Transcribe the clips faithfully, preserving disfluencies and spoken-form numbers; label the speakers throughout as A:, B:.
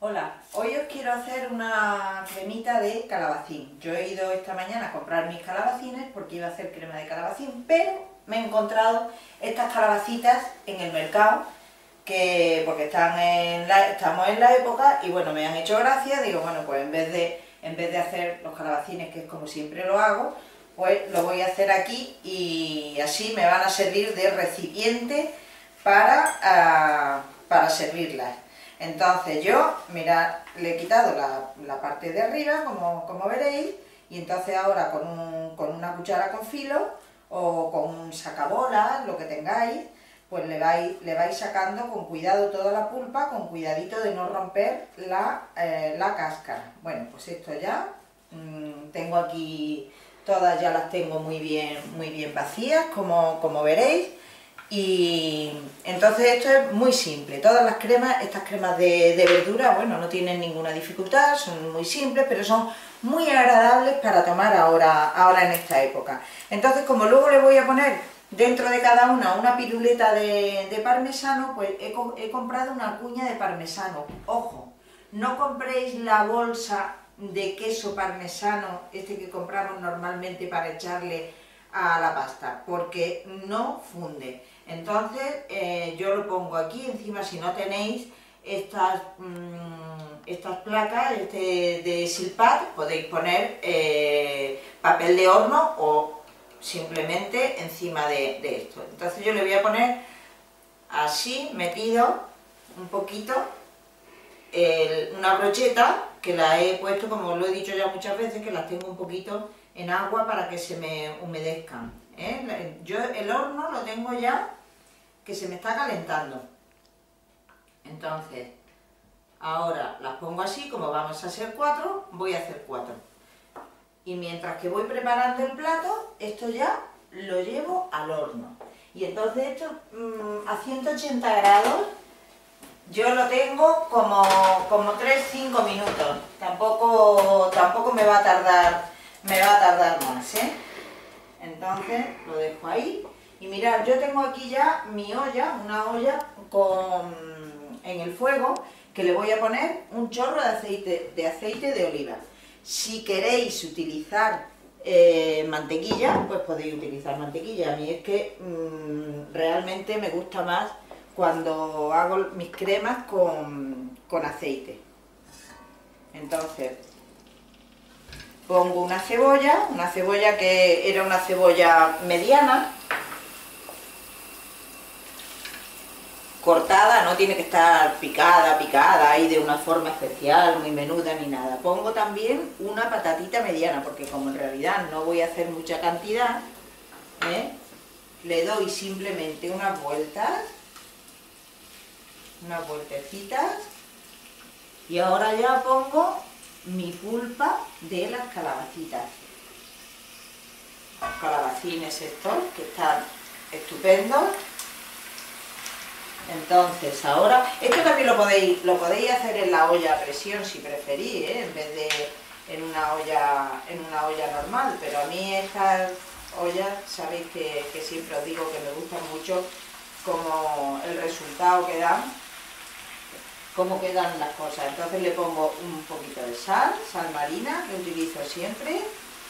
A: Hola, hoy os quiero hacer una cremita de calabacín. Yo he ido esta mañana a comprar mis calabacines porque iba a hacer crema de calabacín, pero me he encontrado estas calabacitas en el mercado, que porque están en la, estamos en la época y bueno, me han hecho gracia. Digo, bueno, pues en vez de, en vez de hacer los calabacines, que es como siempre lo hago, pues lo voy a hacer aquí y así me van a servir de recipiente para, uh, para servirlas. Entonces yo, mirad, le he quitado la, la parte de arriba, como, como veréis, y entonces ahora con, un, con una cuchara con filo o con un sacabolas, lo que tengáis, pues le vais, le vais sacando con cuidado toda la pulpa, con cuidadito de no romper la, eh, la cáscara. Bueno, pues esto ya, mmm, tengo aquí, todas ya las tengo muy bien, muy bien vacías, como, como veréis. Y entonces esto es muy simple. Todas las cremas, estas cremas de, de verdura, bueno, no tienen ninguna dificultad, son muy simples, pero son muy agradables para tomar ahora, ahora en esta época. Entonces, como luego le voy a poner dentro de cada una una piruleta de, de parmesano, pues he, he comprado una cuña de parmesano. Ojo, no compréis la bolsa de queso parmesano, este que compramos normalmente para echarle a la pasta, porque no funde. Entonces eh, yo lo pongo aquí encima. Si no tenéis estas, mmm, estas placas este de Silpat, podéis poner eh, papel de horno o simplemente encima de, de esto. Entonces yo le voy a poner así, metido un poquito, el, una brocheta que la he puesto, como lo he dicho ya muchas veces, que las tengo un poquito en agua para que se me humedezcan, ¿eh? Yo el horno lo tengo ya que se me está calentando. Entonces ahora las pongo así, como vamos a hacer cuatro, voy a hacer cuatro. Y mientras que voy preparando el plato, esto ya lo llevo al horno. Y entonces esto mmm, a ciento ochenta grados yo lo tengo como, como tres a cinco minutos. Tampoco, tampoco me va a tardar, me va a tardar más, ¿eh? Entonces lo dejo ahí. Y mirad, yo tengo aquí ya mi olla, una olla con, en el fuego, que le voy a poner un chorro de aceite de, aceite de oliva. Si queréis utilizar eh, mantequilla, pues podéis utilizar mantequilla. A mí es que mmm, realmente me gusta más cuando hago mis cremas con, con aceite. Entonces pongo una cebolla, una cebolla que era una cebolla mediana, cortada, no tiene que estar picada, picada ahí de una forma especial, muy menuda ni nada. Pongo también una patatita mediana, porque como en realidad no voy a hacer mucha cantidad, ¿eh? Le doy simplemente unas vueltas, unas vueltecitas, y ahora ya pongo mi pulpa de las calabacitas. Los calabacines estos, que están estupendos. Entonces ahora, esto también lo podéis, lo podéis hacer en la olla a presión si preferís, ¿eh? En vez de en una olla, en una olla normal, pero a mí estas ollas, sabéis que, que siempre os digo que me gustan mucho como el resultado que dan, cómo quedan las cosas. Entonces le pongo un poquito de sal, sal marina, que utilizo siempre,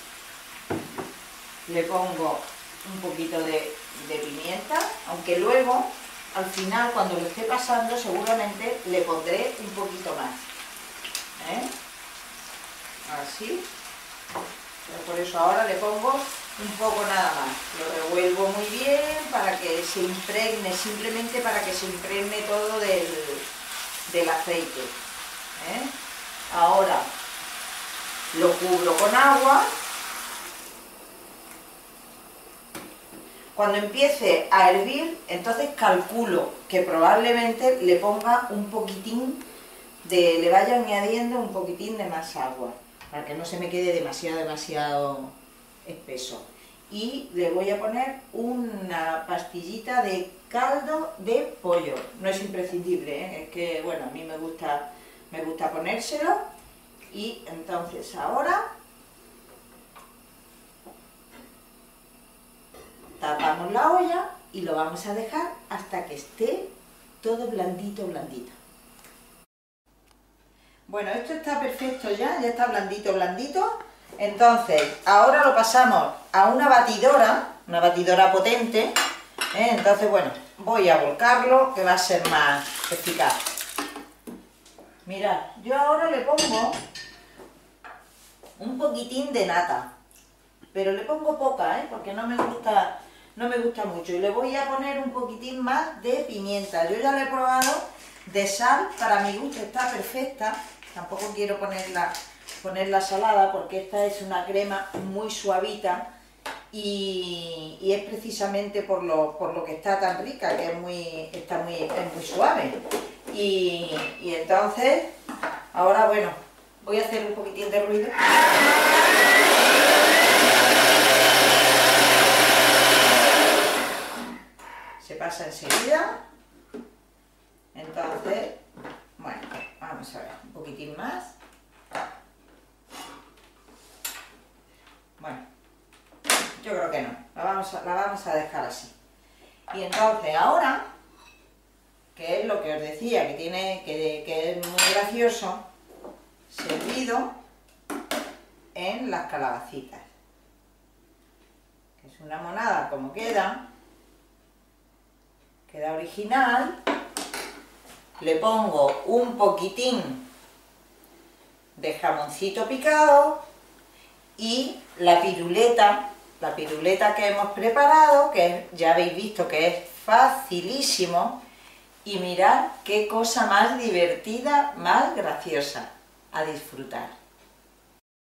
A: le pongo un poquito de, de pimienta, aunque luego al final, cuando lo esté pasando, seguramente le pondré un poquito más, ¿eh? Así. Pero por eso ahora le pongo un poco nada más. Lo revuelvo muy bien para que se impregne, simplemente para que se impregne todo del, del aceite, ¿eh? Ahora lo cubro con agua. Cuando empiece a hervir, entonces calculo que probablemente le ponga un poquitín de, le vaya añadiendo un poquitín de más agua, para que no se me quede demasiado, demasiado espeso. Y le voy a poner una pastillita de caldo de pollo. No es imprescindible, ¿eh? Es que, bueno, a mí me gusta, me gusta ponérselo. Y entonces ahora tapamos la olla y lo vamos a dejar hasta que esté todo blandito, blandito. Bueno, esto está perfecto ya, ya está blandito, blandito. Entonces, ahora lo pasamos a una batidora, una batidora potente. ¿eh? Entonces, bueno, voy a volcarlo, que va a ser más eficaz. Mirad, yo ahora le pongo un poquitín de nata, pero le pongo poca, ¿eh? Porque no me gusta, no me gusta mucho. Y le voy a poner un poquitín más de pimienta. Yo ya le he probado de sal, para mi gusto está perfecta. Tampoco quiero ponerla, ponerla salada porque esta es una crema muy suavita y, y es precisamente por lo, por lo que está tan rica, que es muy, está muy, es muy suave. Y, y entonces, ahora bueno, voy a hacer un poquitín de ruido. Se pasa enseguida. Entonces, bueno, vamos a ver, un poquitín más. Bueno, yo creo que no, la vamos a, la vamos a dejar así. Y entonces ahora, que es lo que os decía, que tiene, que, que es muy gracioso, servido en las calabacitas. Que es una monada como queda, queda original. Le pongo un poquitín de jamoncito picado y la piruleta, la piruleta que hemos preparado, que ya habéis visto que es facilísimo. Y mirad qué cosa más divertida, más graciosa. A disfrutar.